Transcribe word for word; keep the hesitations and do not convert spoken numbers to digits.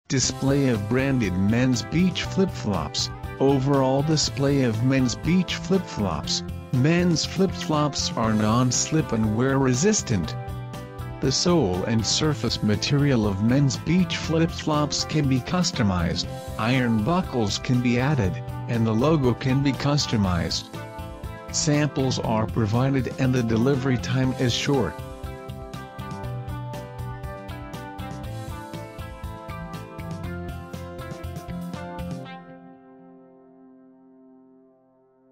Display of branded men's beach flip-flops. Overall display of men's beach flip-flops. Men's flip-flops are non-slip and wear resistant. The sole and surface material of men's beach flip-flops can be customized, iron buckles can be added, and the logo can be customized. Samples are provided and the delivery time is short.